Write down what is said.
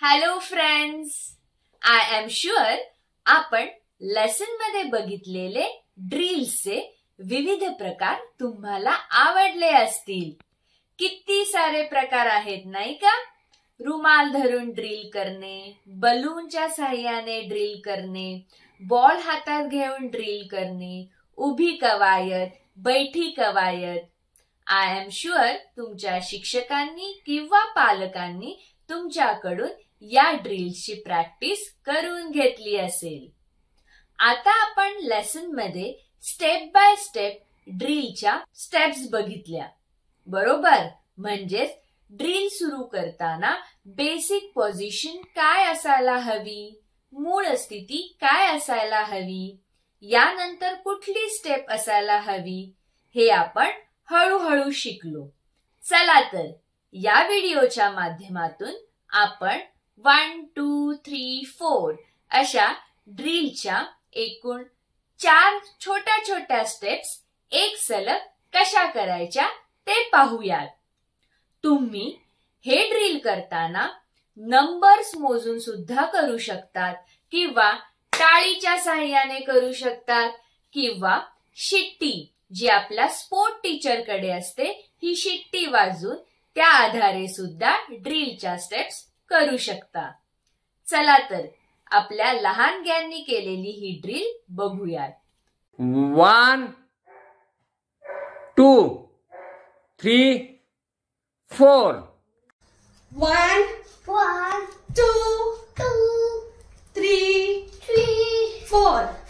Hello friends, I am sure आपण lesson मध्ये बघितलेले ड्रिल्सचे विविध प्रकार तुम्हाला आवडले असतील। किती सारे प्रकार आहेत नाही का? रुमाल धरून ड्रिल करणे, बलूनच्या साहाय्याने ड्रिल करणे, बॉल हातात घेऊन ड्रिल करणे, उभी कवायत, बैठी कवायत। आय एम शुअर तुमच्या शिक्षकांनी किंवा पालकांनी तुमच्याकडून या ड्रिल्सची प्रॅक्टिस करून घेतली असेल। आता आपण लेसन मध्ये स्टेप बाय स्टेप ड्रिलच्या स्टेप्स बघितल्या, बरोबर? म्हणजेच ड्रिल सुरू करताना बेसिक पोझिशन काय असायला हवी, मूळ स्थिती काय असायला हवी, यानंतर कुठली स्टेप असायला हवी, हे आपण हळूहळू शिकलो। चला तर या व्हिडिओच्या माध्यमातून आपण 1, 2, 3, 4 अशा ड्रिलच्या एकूण 4 छोट्या छोट्या स्टेप्स एक सलग कशा करायच्या ते पाहूयात। तुम्ही हे ड्रिल करताना नंबर्स मोजून सुद्धा करू शकतात किंवा टाळीच्या साहाय्याने करू शकतात किंवा शिट्टी जी आपल्या स्पोर्ट टीचर कडे असते ही शिट्टी वाजून त्या आधारे सुद्धा ड्रिलच्या स्टेप्स करू शकता। चला तर आपल्या लहानग्यांनी केलेली ही ड्रिल बघूयात। 1 2 3 4 1 2 3 4